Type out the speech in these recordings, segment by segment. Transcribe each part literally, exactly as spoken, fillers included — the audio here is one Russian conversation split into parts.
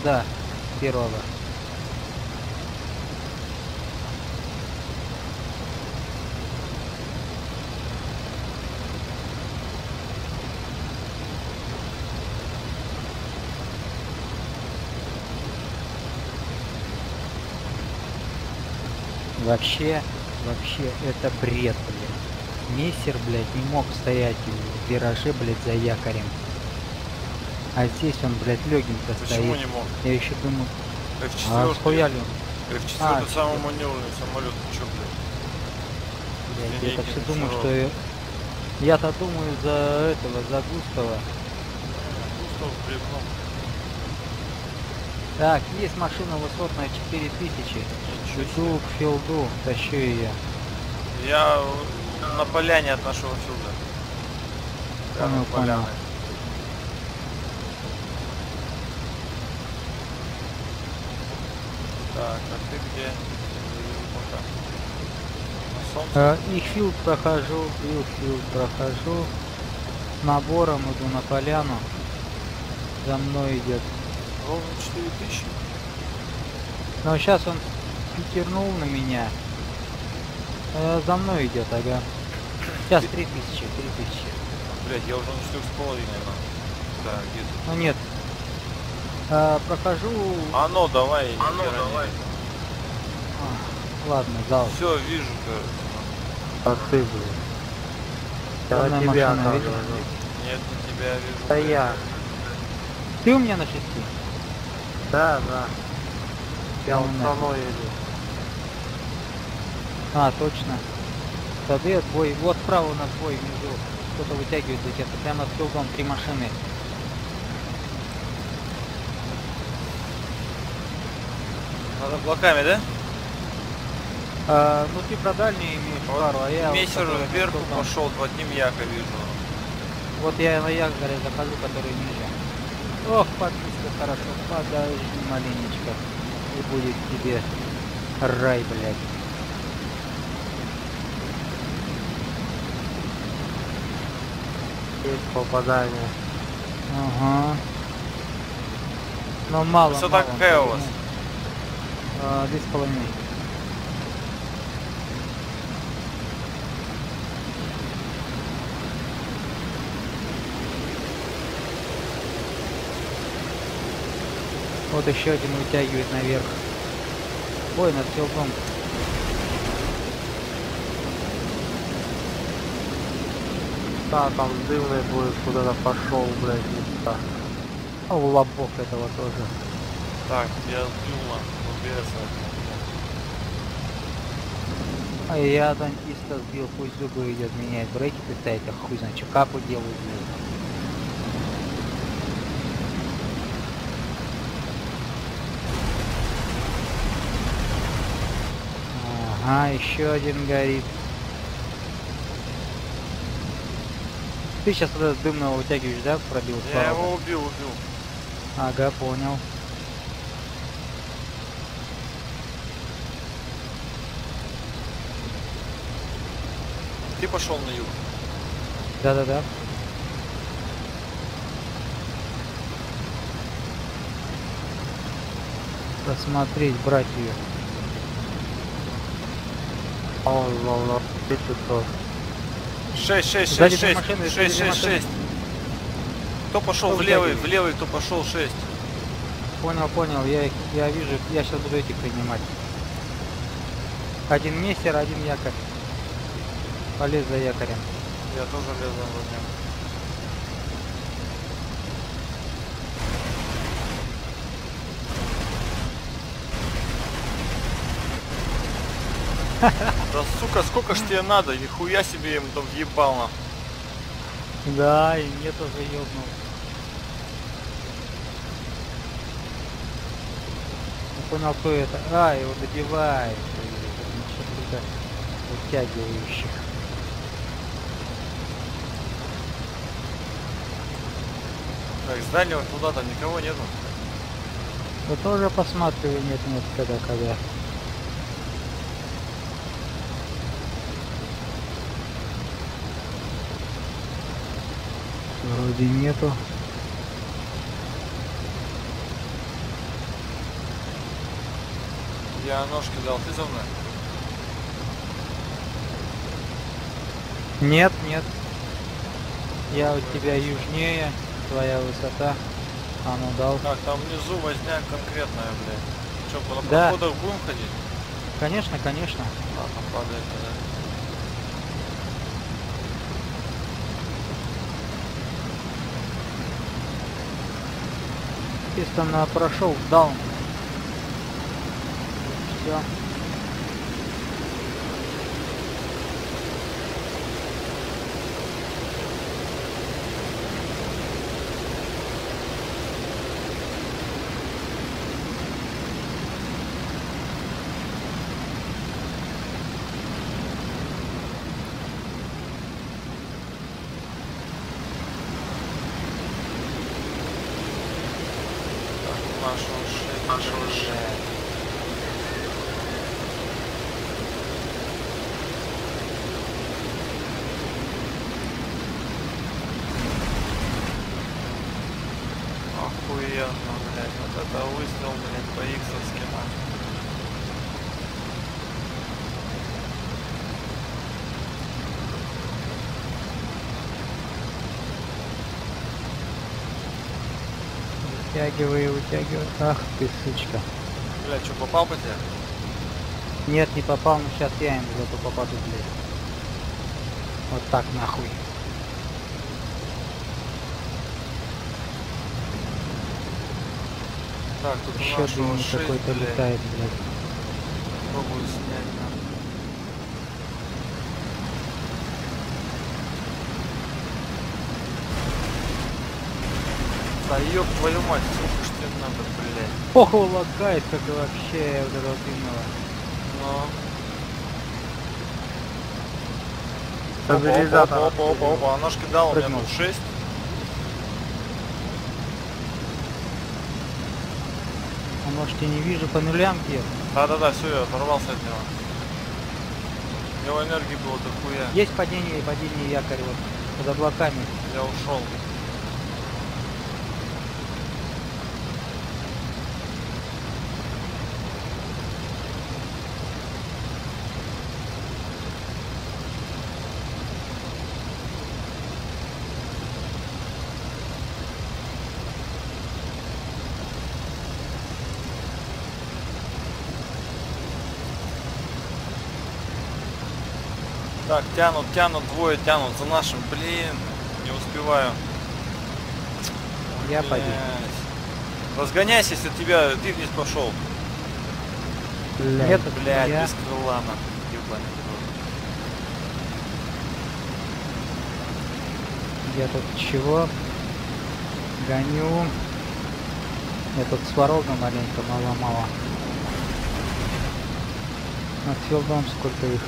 Да, первого. Вообще, вообще, это бред, блядь. Мессер, блядь, не мог стоять в вираже, блядь, за якорем. А здесь он, блядь, легенько стоит. Почему не мог? Я еще думаю, эф четыре. а схуяли он? эф четыре А, это самый маневренный самолет. Ты чё, блядь? блядь, я так все Линейки думаю, на что я... Я-то думаю за этого, за Густава. Густав бревном. Так, есть машина высотная четыре тысячи. Ничего Иду себе. к филду, тащу ее. Я на поляне от нашего филда. Прямо Понял, поляны. понял. Так, а ты где? Не вижу пока. На солнце? А, их филд прохожу, их филд прохожу. Набором иду на поляну. За мной идет. Ровно четыре тысячи. Но сейчас он пятернул на меня. А, за мной идет, ага. Сейчас три тысячи, три тысячи. Блять, я уже на четырех с половиной. Да, где ты? Ну нет. А, прохожу. А ну давай. А ну давай. А, ладно, дал. Все, вижу, кажется. А ты, блин. Я Одна на тебя машина, оказываю. видишь? Нет, не тебя вижу. Да блядь. я. Ты у меня на шести? Да, да. Я Ну, вот нафиг. со мной иду. А, точно. Тады отбой. Вот справа у нас бой внизу. Кто-то вытягивает где-то. Прямо с филдом три машины. Над облаками, да? А, ну ты про дальнюю имеешь Вот пару, а я... вот мессер который над вверх филдом. пошел, под ним яка вижу. Вот я на якоре захожу, который ниже. Ох, подписка хорошо. Подожди маленечко. И будет тебе рай, блядь. Есть попадание. Ага. Но мало, Высота мало. какая у вас? А, две с половиной. Вот еще один вытягивает наверх. Ой, над филдом. Да, там дымный будет, куда-то пошел, блядь, не так. А у лобов этого тоже. Так, я сбил на ОБС. А я дантиста сбил, пусть зубы идет, меняет брейки, ты ставить, а хуй знает, что капу делают, блядь. Ага, еще один горит. Ты сейчас вот этот дымного вытягиваешь, да, пробил Я справа? его убил, убил. Ага, понял. Ты пошел на юг. Да-да-да. Посмотреть, брать ее. А он, он, он, видите, что? шесть, шесть, Сзади шесть, две шесть, машины, шесть, сзади шесть, две машины. шесть. Кто пошел Кто в левый, вытягивает? в левый, кто пошел шесть. Понял, понял, я, их- я вижу, я сейчас буду этих принимать. Один мессер, один якорь. Полез за якорем. Я тоже лезу за ним. Да сука, сколько ж тебе надо? Нихуя себе им там въебал на. Да, и мне тоже ёбнул. Не понял, кто это. А, его добивает. Что-то вытягивающих. Так, с дальнего туда там никого нету. Я тоже посматриваю, нет, нет, когда, когда. Вроде нету. Я ножки дал, ты за мной? Нет, нет. Я у тебя южнее, твоя высота. А ну дал. Так, там внизу возня конкретная, блядь. Че, по Да. проходах будем ходить? Конечно, конечно. Ладно, падает, да. Пистон прошел, даун. Все. Нашего шесть. Нашего шесть. Охуенно, блядь. Вот это выстрел, блядь, по иксовски, нахуй. Вытягивай, вытягивай. Ах ты, сучка. Блядь, что, попал по тебе? Нет, не попал, но сейчас я им зато попаду, блядь. Вот так нахуй. Так, тут у Еще нашего дым шесть, какой-то блядь. летает, блядь. Пробую снять, да. Да ёб твою мать, сколько ж тебе надо, блядь. Ох, он лагает, как и вообще вот этого дымного. Но... Стабилизатор. Опа, опа, опа, опа, она ж кидала, у меня Прыгнул. тут шесть. А может, я не вижу по нулям где? Да-да-да, все, я оторвался от него. У него энергии было дохуя. Есть падение, падение якоря вот под облаками. Я ушел. Так, тянут, тянут, двое тянут за нашим. Блин, не успеваю. Я Блядь. пойду. Разгоняйся, если тебя ты вниз пошел. Нет, Блядь, я... без крыла на. Ебаный рот. Я тут чего? Гоню. Я тут сварога маленько мало-мало. Над филдом сколько их.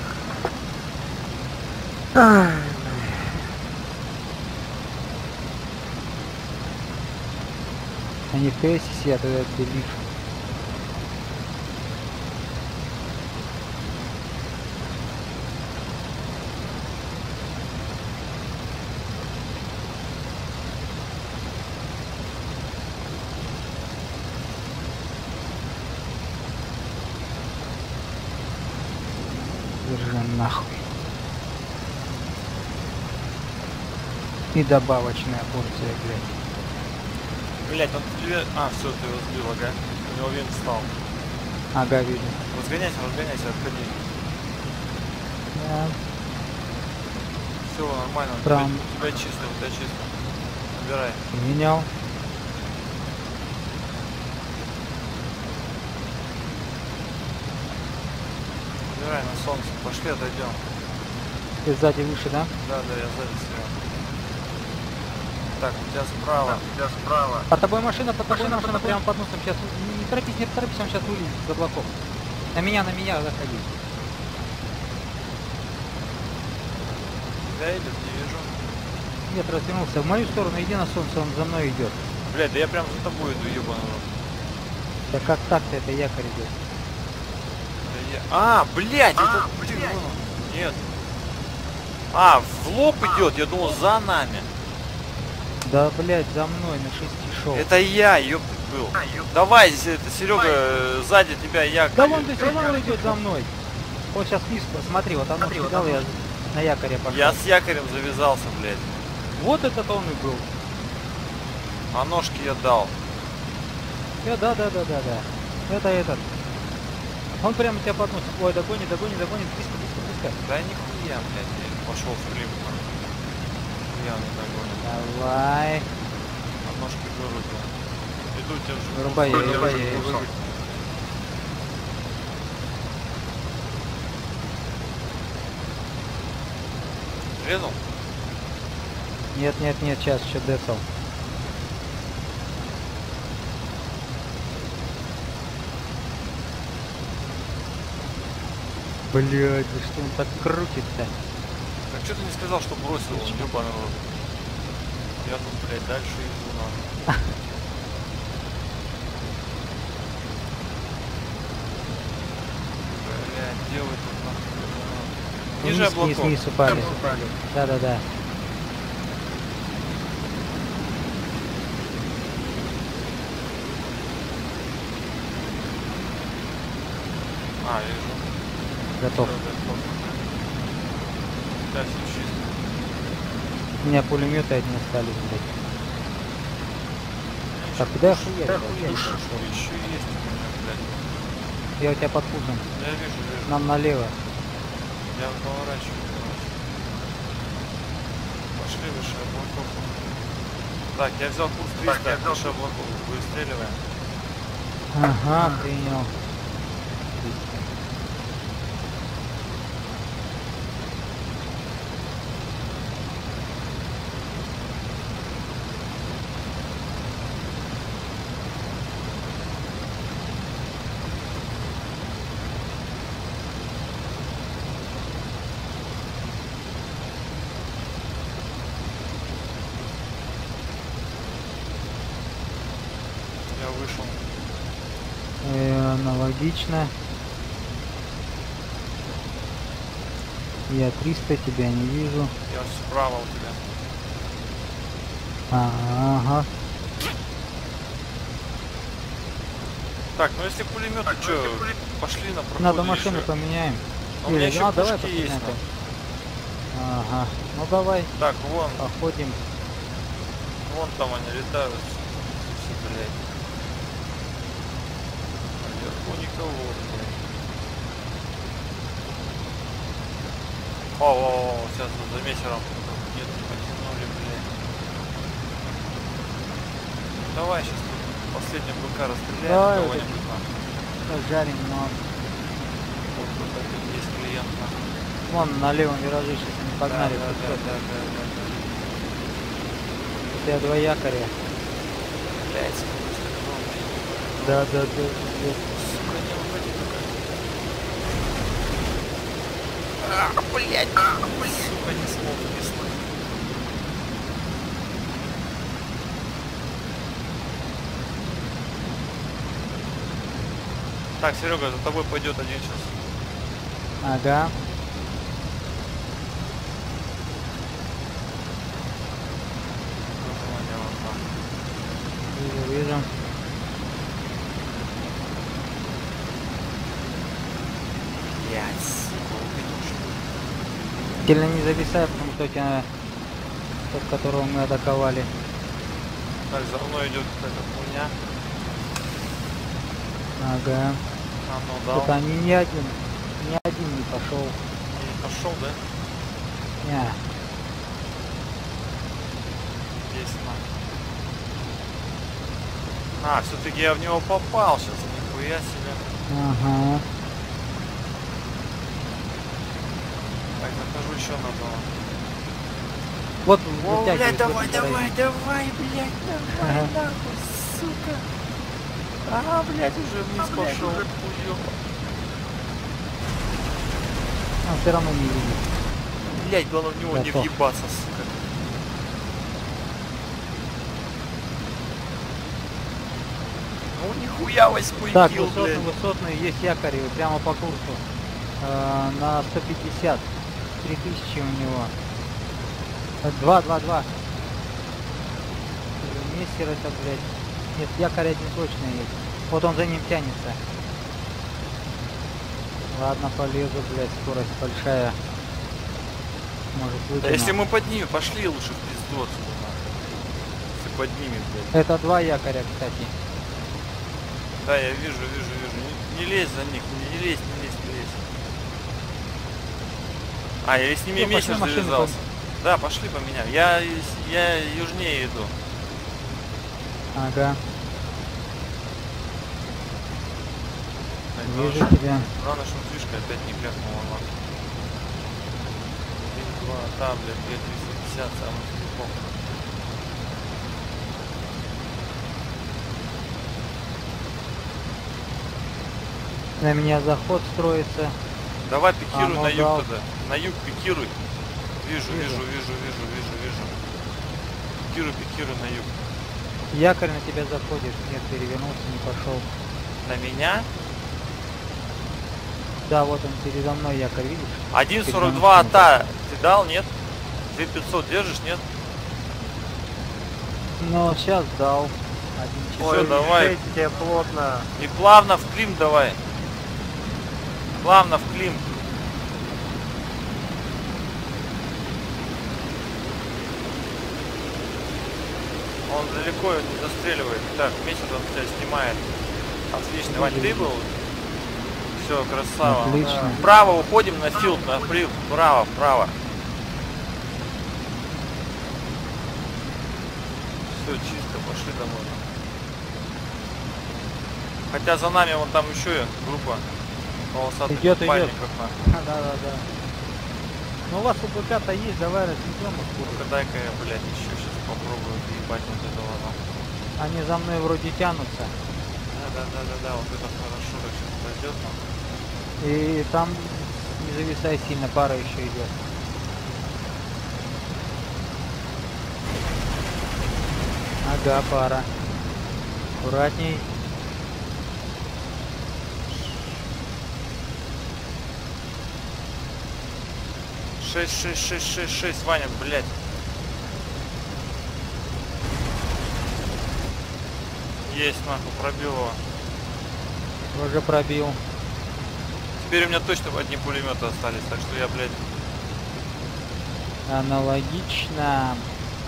Ай, они в КС сидят, этот белив. Держи нахуй. И добавочная порция, блядь. Блять, он тебе... А, все, ты его сбил, ага. У него винт встал. Ага, вижу. Разгоняйся, разгоняйся, отходи. Да. Все, нормально. У тебя, Прям. у тебя чисто, у тебя чисто. Убирай. Менял. Убирай на солнце. Пошли, отойдем. Ты сзади выше, да? Да, да, я сзади стоял. Так, у тебя справа. Так, у тебя справа. Под тобой машина, под тобой машина, машина прямо под носом. Сейчас не торопись, не торопись, он сейчас вылезет из облаков. На меня, на меня заходи. Тебя идет, не вижу. Нет, развернулся. В мою сторону иди на солнце, он за мной идет. Блядь, да я прям за тобой иду, ебаный. Да как так-то это якорь идет? Да я... А, блядь, это... Блин, нет. А, в лоб идет, я думал, за нами. Да, блядь, за мной на шести шел. Это я, ёб... был. Давай, это, Серега, сзади тебя якорь. Да вон ты все равно идет за мной. Вот сейчас вниз, смотри, вот оно кидал, я на якоре пошел. Я с якорем завязался, блядь. Вот этот он и был. А ножки я дал. Э, да, да, да, да, да. Это этот. Он прямо тебя подносит. Ой, догонит, догонит, догонит. Близко, близко, близко. Да нихуя, блядь, я пошел в клип. Я не догоню. Давай. А ножки вырубил. Иду тебе же. Вырубай, Иду, вырубай, я уже вырубай. вырубил. Резал? Нет, нет, нет, сейчас еще децл. Блядь, да что он так крутит-то? Так что ты не сказал, что бросил он, ёбаный рот? Я тут, блядь, дальше иду нахуй. Блядь, делай тут нахуй. Ниже Вниз, облаков. вниз, вниз упали. Да, да, да. А, вижу. Готов. Да, все чисто. У меня пулеметы одни остались, блядь. Так, куда я хуярю? вообще? Еще есть у меня, блядь. Я у тебя под пузом. Я вижу, вижу. Нам налево. Я поворачиваю, короче. Пошли выше облаков. Так, я взял курс триста, выше облаков. Выстреливаем. Ага, принял. Я вышел. Э, аналогично. Я триста, тебя не вижу. Я справа у тебя. Ага. Так, ну если пулемет, то что, пошли на проход. Надо машину поменяем. У меня Или, еще ну, давай пушки есть. поменяем. Ага. Ну давай, Так, вон, походим. вон там они летают. Все, блядь. Наверху никого, блядь. О, о, о, сейчас за мессером. Нет, потянули, блядь. Давай сейчас последнего БК расстреляем Давай, кого-нибудь там. Жарим, но Вот тут один есть клиент нахуй. вон на левом вираже сейчас не погнали. Да, да, тут да, всё. да, да, да, да. У тебя два якоря. Блядь, скорость огромная. Да, да, да, да. Сука, не выходи пока. А, блядь, а, блядь. Сука, не смог, не смог. Так, Серега, за тобой пойдет один сейчас. Ага. Вижу, вижу. Блядь, сука, убедишь. Сильно не зависай, потому что у тебя тот, которого мы атаковали. Так, за мной идет какая-то хуйня. Ага. А ну дал. Что-то они ни один, ни один не пошел. Не пошел, да? Не. Есть на. А, все-таки я в него попал сейчас. Нихуя себе. Ага. Так, нахожу еще на одного. Вот, О, вытягивай, блядь, вот давай, это давай, район. давай, блядь, давай, Ага. нахуй, сука. А, блядь, уже вниз пошел. Уёб. Он все равно не видит. Блядь, главное в него не Готов. въебаться, сука. Ну нихуя восьмой Так, килл, высотный, блядь. высотный, есть якорь прямо по курсу. Э, на сто пятьдесят. три тысячи у него. Два, два, два. Мессер это, блядь. Нет, якорь один точно есть. Вот он за ним тянется. Ладно, полезу, блядь, скорость большая. Может Да вытяну. если мы поднимем, пошли лучше в пизду отсюда, нахуй. Если поднимем, блядь. Это два якоря, кстати. Да, я вижу, вижу, вижу. Не, не лезь за них, не, не лезь, не лезь, не лезь. А, я с ними Ну, месяц пошли машину завязался. Да, пошли поменяем. Я, я южнее иду. Ага, Главное, вижу что- тебя. главное, что фишка опять не крякнула, нахуй. Один, два, да, блядь, две триста пятьдесят, самый телефон. На меня заход строится. Давай пикируй А, ну на юг да. тогда. На юг пикируй. Вижу, Вижу. вижу, вижу, вижу, вижу, вижу. Пикируй, пикируй на юг. Якорь на тебя заходит. Нет, перевернулся, не пошел. На меня? Да, вот он передо мной якорь, видишь? один сорок два ата ты дал, нет? две пятьсот держишь, нет? Ну, сейчас дал. Один час. Всё, давай. Шейте плотно. И плавно в клим давай. Плавно в клим. Он далеко не застреливает. Так, месяц он тебя снимает. Отлично. Вань, ты был? Все, красава. Отлично. Вправо уходим на филд, на фри- вправо, вправо. Все чисто, пошли домой. Хотя за нами вон там еще группа полосатых Идет, идет. купальников, на. Да, да, да. Ну у вас у БК-то есть, давай разведем их. Ну-ка дай-ка я, блядь, еще сейчас попробую въебать вот этого, ну. Они за мной вроде тянутся. Да, да, да, да, да, вот это хорошо, так сейчас пойдет, ну. И там, не зависай сильно, пара еще идет. Ага, пара. Аккуратней. шесть, шесть, шесть, шесть, шесть, Ваня, блядь. Есть, нахуй, пробил его. Уже пробил. Теперь у меня точно одни пулеметы остались, так что я, блядь, Аналогично.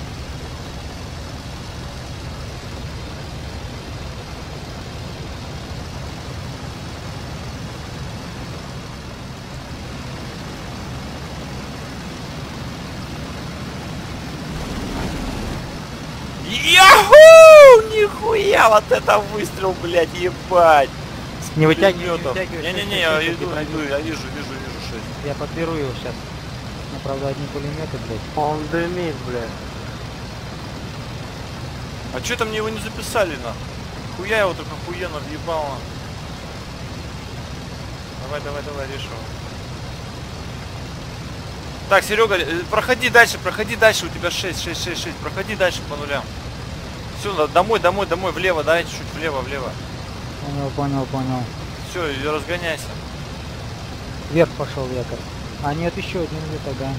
Яху! Нихуя, вот это выстрел, блядь, ебать! Не вытягивай, не Пулемётом. вытягивай. Не-не-не, я иду, иду, я вижу, вижу, вижу шесть. Я подберу его сейчас. Ну, правда, одни пулеметы, блядь. Он дымит, блядь. А чё-то мне его не записали, на? Хуя его так охуенно въебал, на. Давай, давай, давай, реши его. Так, Серега, э, проходи дальше, проходи дальше, у тебя шесть, шесть, шесть, шесть, проходи дальше по нулям. Все, домой, домой, домой, влево, да, чуть влево, влево. Понял, понял, понял. Все, и разгоняйся. Вверх пошел якорь. А нет, еще один где ага.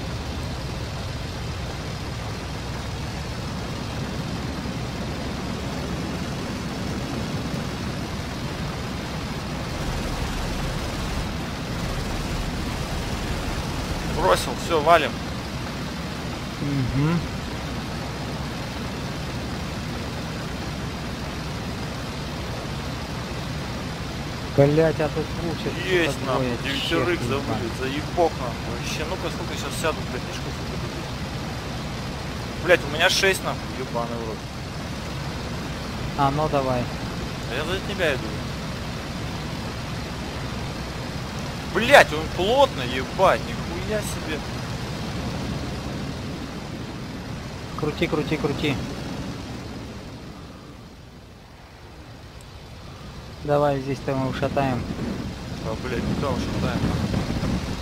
Бросил, все, валим. Угу. Блять, а тут круче. Есть, нахуй, девятерых завалит, заебок, нахуй. Вообще, ну-ка, сколько сейчас сядут, братишка, сколько тут. Блять, у меня шесть, нахуй, ебаный в рот. А, ну давай. А я за тебя иду. Блять, он плотно, ебать, нихуя себе. Крути, крути, крути. Давай, здесь-то мы ушатаем. А, блять, куда уж шатаем, нахуй.